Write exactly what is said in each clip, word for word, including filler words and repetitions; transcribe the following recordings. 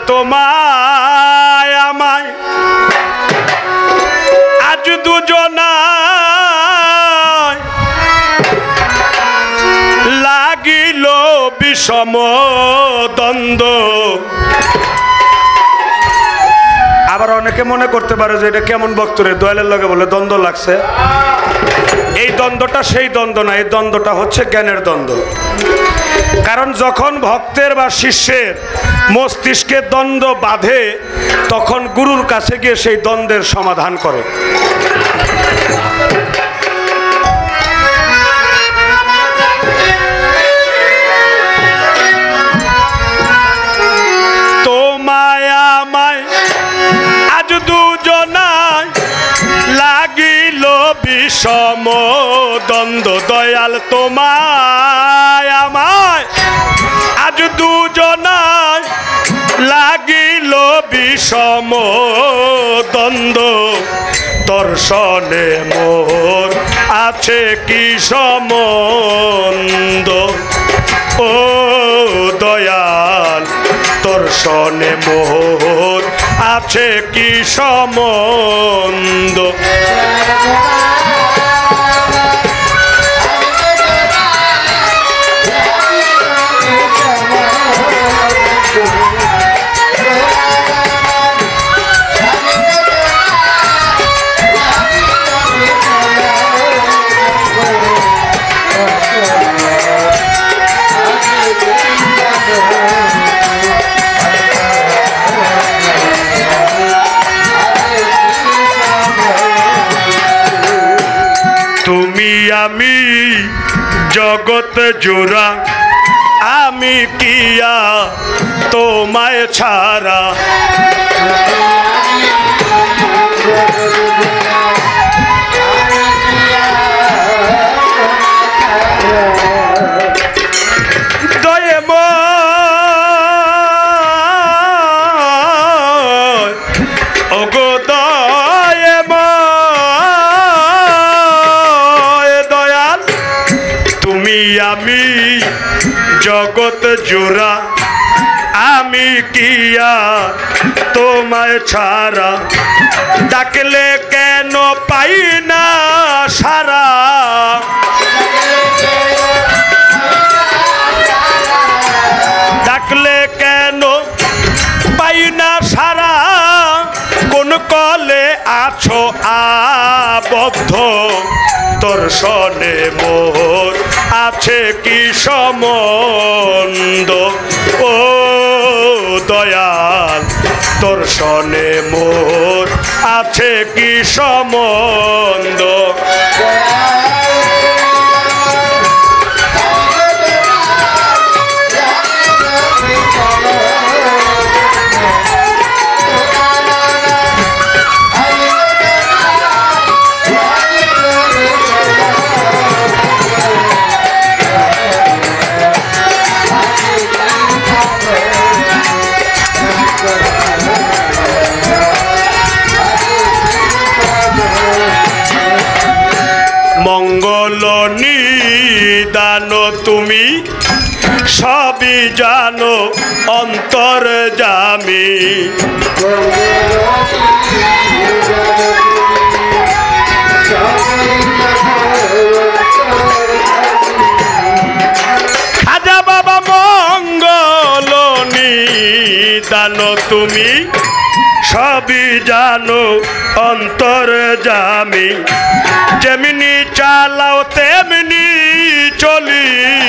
তোমায় আমায় আজ দুজনায় লাগিল বিষম দ্বন্দ্ব। আবার অনেকে মনে করতে পারে যে এটা কেমন বক্তরে দয়ালের লগে বলে দ্বন্দ্ব লাগছে। এই দ্বন্দ্বটা সেই দ্বন্দ্ব না, এই দ্বন্দ্বটা হচ্ছে জ্ঞানের দ্বন্দ্ব। কারণ যখন ভক্তের বা শিষ্যের মস্তিষ্কে দ্বন্দ্ব বাঁধে তখন গুরুর কাছে গিয়ে সেই দ্বন্দ্বের সমাধান করে। তোমায় আমায় আজ দুজনায় লাগিল বিষম দ্বন্দ্ব। দয়াল তোমায় আমায় আজ দুজনায় লাগিল বিষম দ্বন্দ্ব। দর্শনে মোর আছে কি সম্বন্ধ ও দয়াল, দর্শনে মোর আছে কি সম্বন্ধ। আমি জগৎ জোড়া আমি কিয়া তোমায় ছাড়া। দয়ে ওগো দয়ে আমি জগৎ জোড়া আমি কিয়া তোমায় ছাড়া। ডাকলে কেন পাই না সারা, ডাকলে কেন পাই না সারা। কোন কলে আছো আবদ্ধ, দর্শনে মোর আছে কি সম্বন্ধ ও দয়াল, দর্শনে মোর আছে কি সম্বন্ধ। মঙ্গল নিদান তুমি সবই জানো অন্তর্যামী। খাজা বাবা মঙ্গল নিদান তুমি সবই জানো অন্তর্যামী। যেমনি চালাও তেমনি চলি,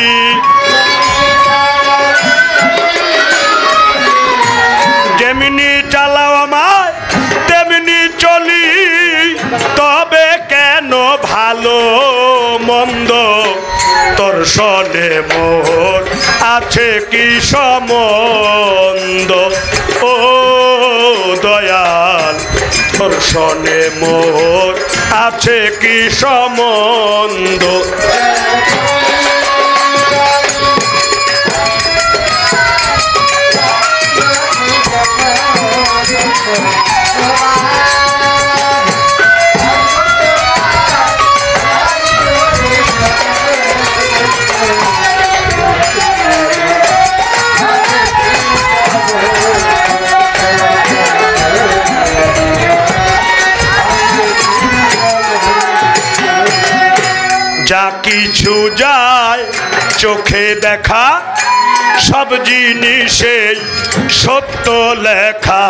যেমনি চালাও আমায় তেমনি চলি। তবে কেন ভালো মন্দ, দর্শনে মোর আছে কি সম্বন্ধ ও দয়াল, দর্শনে মোর আছে কি সম্বন্ধ। কিছু যায় চোখে দেখা সব জিনিসে সত্য লেখা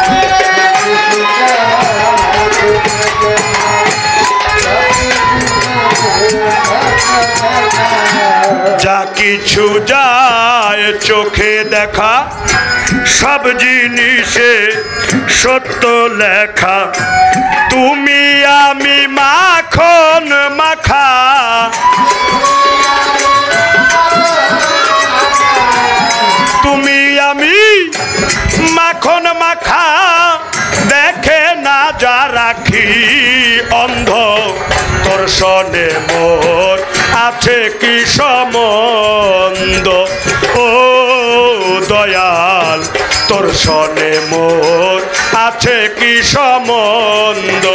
যা কিছু যায় চোখে দেখা সব জিনিসে সত্য লেখা তুমি আমি মাখন মাখা তুমি আমি মাখন মাখা দেখে না যা রাখি অন্ধ দর্শনে মোর আছে কি সম্বন্ধ ও দয়াল তোর সনে মোর আছে কি সম্বন্ধ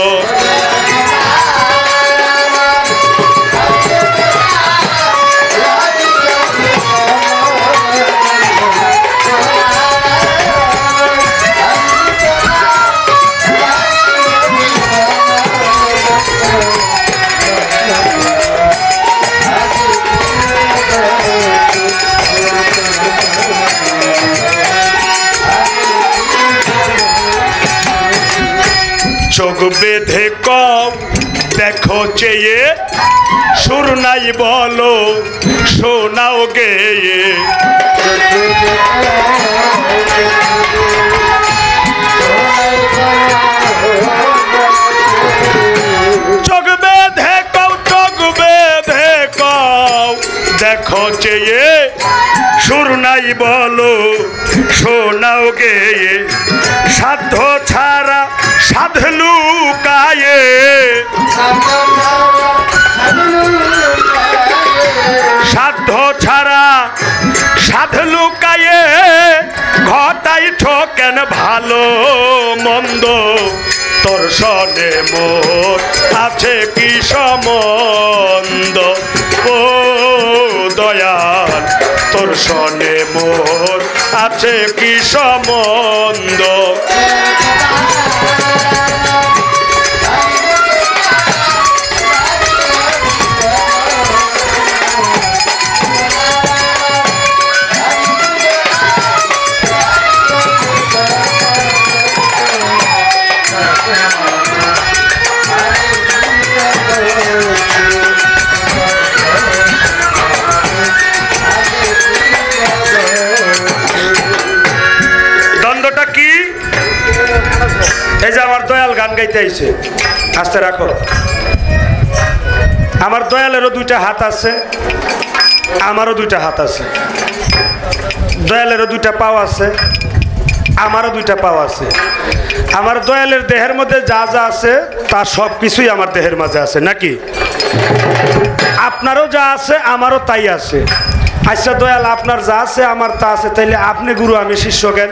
চোখ বেঁধে কম দেখো চেয়ে সুর নাই বলো শোনাও গেয়ে চোখ বেঁধে কও চোখ বেঁধে কও দেখো চেয়ে সুর নাই বলো শোনাও গেয়ে সাধ্য ছাড়া সাধলু কায়ে সাধ্য ছাড়া সাধলু কায়ে ঘটাই ঠকেন ভালো মন্দ তোর সনে মোর আছে কি সম্বন্ধ ও দয়াল তোর সনে মোর আছে কি সম্বন্ধ এই যে আমার দয়াল গান গাইতে আইছে আস্তে রাখো আমার দয়ালেরও দুইটা হাত আছে আমারও দুইটা হাত আছে দয়ালেরও দুইটা পাও আছে আমারও দুইটা পাও আছে আমার দয়ালের দেহের মধ্যে যা যা আছে তার সব কিছুই আমার দেহের মাঝে আছে নাকি আপনারও যা আছে আমারও তাই আছে আচ্ছা দয়াল আপনার যা আছে আমার তা আছে তাইলে আপনি গুরু আমি শিষ্য কেন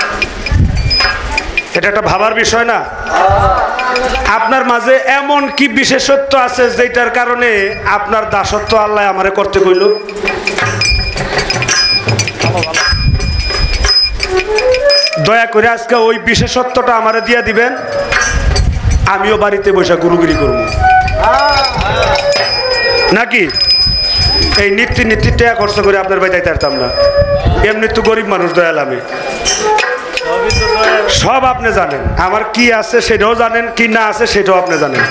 এটা একটা ভাবার বিষয় না আপনার মাঝে এমন কি বিশেষত্ব আছে যেটার কারণে আপনার দাসত্ব আল্লাহ আমারে করতে কইল দয়া করে আজকে ওই বিশেষত্বটা আমারে দিয়া দিবেন আমিও বাড়িতে বসে গুরুগিরি করব নাকি এই নীতি নীতি টাকা খরচ করে আপনার বাড়ি যাইতে পারতাম না এমনি তো গরিব মানুষ দয়াল আমি সব আপনি জানেন আমার কি আছে সেটাও জানেন কি না আছে সেটাও আপনি জানেন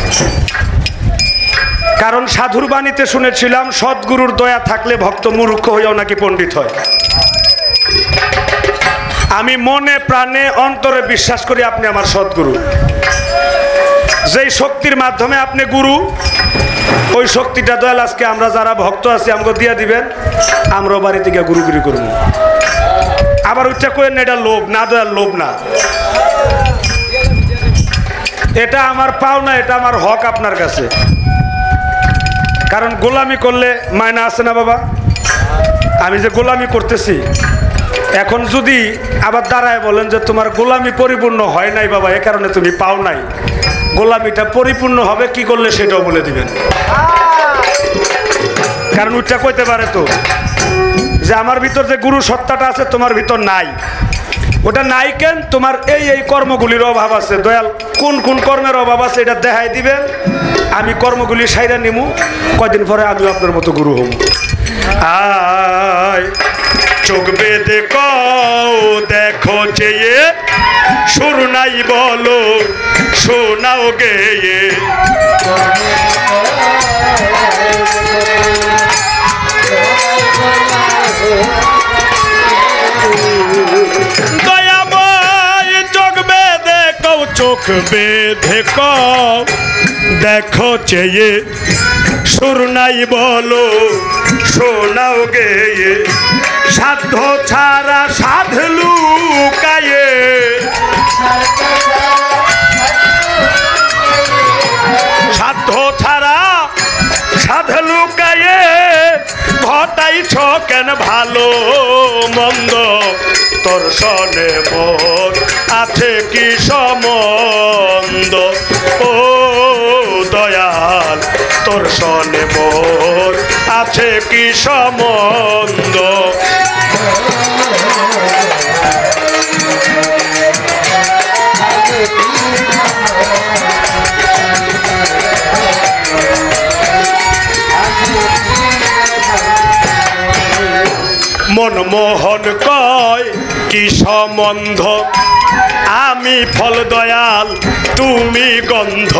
কারণ সাধুর বাণীতে শুনেছিলাম সদ্গুরুর দয়া থাকলে ভক্ত মূর্খ হইয়াও নাকি পণ্ডিত হয় আমি মনে প্রাণে অন্তরে বিশ্বাস করি আপনি আমার সদ্গুরু যেই শক্তির মাধ্যমে আপনি গুরু ওই শক্তিটা দয়াল আজকে আমরা যারা ভক্ত আছি আমাকে দিয়ে দিবেন আমরাও বাড়ি থেকে গুরুগিরি করব আবার উচ্চা করেন এটা লোভ না দয়াল লোভ না এটা আমার পাওনা এটা আমার হক আপনার কাছে কারণ গোলামি করলে মায়না আছে না বাবা আমি যে গোলামি করতেছি এখন যদি আবার দাঁড়ায় বলেন যে তোমার গোলামি পরিপূর্ণ হয় নাই বাবা এ কারণে তুমি পাও নাই গোলামিটা পরিপূর্ণ হবে কি করলে সেটাও বলে দিবেন কারণ উচ্চা কইতে পারে তো যে আমার ভিতর যে গুরু সত্তাটা আছে তোমার ভিতর নাই ওটা নাই কেন তোমার এই এই কর্মগুলির অভাব আছে দয়াল কোন কোন কর্মের অভাব আছে এটা দেখাই দিবেন আমি কর্মগুলি সাইরা নিমু, কয়দিন পরে আমি আপনার মতো গুরু হব। আয় চোখ বেঁধে কও দেখো চেয়ে, সুর নাই বলো শোনাও গেয়ে। দয়াময় চোখ বেঁধে কও, চোখ বেঁধে কও দেখো চেয়ে, সুর নাই বলো শোনাও গেয়ে। সাধ্য ছাড়া সাধ লুকায়ে, সাধ্য ছাড়া সাধ লুকায়ে, ঘটাইছ কেন ভালো মন্দ। তোর সনে মোর আছে কি সম্বন্ধ, ও দয়াল তোর সনে মোর আছে কি সম্বন্ধ। মনমোহন কয় কি সম্বন্ধ, আমি ফল দয়াল তুমি গন্ধ।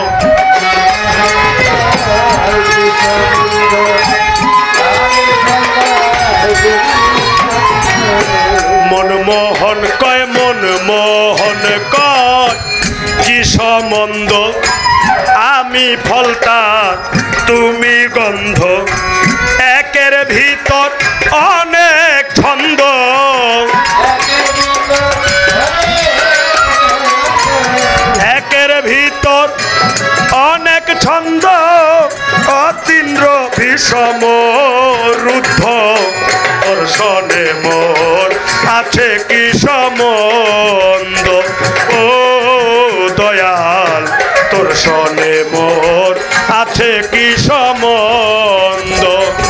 মনমোহন কয়, মনমোহন কয় কি সম্বন্ধ, আমি ফলটা তুমি গন্ধ। একের ভিতর অনেক ছন্দ, একের ভিতর অনেক ছন্দ, অতীন্দ্র বিষম রুদ্ধ। ওর সনে মোর আছে কি সম্বন্ধ, ও দয়াল তোর সনে মোর আছে কি সম্বন্ধ।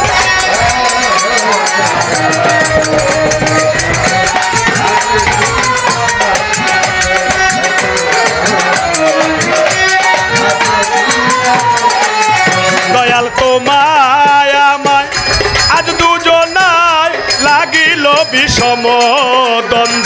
দয়াল তোমায় আমায় আজ দুজনায় লাগিল বিষম দ্বন্দ্ব।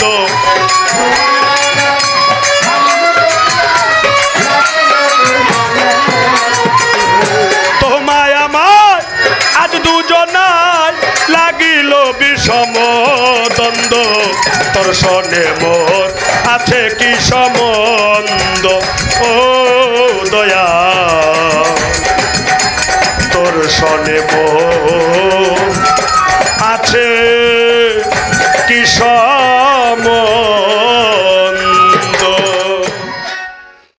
তোমায় আমায় আজ দুজনায় লাগিল বিষম দ্বন্দ্ব। তোর সনে মোর আছে কি সম্বন্ধ, ও দয়া তোর সনে মোর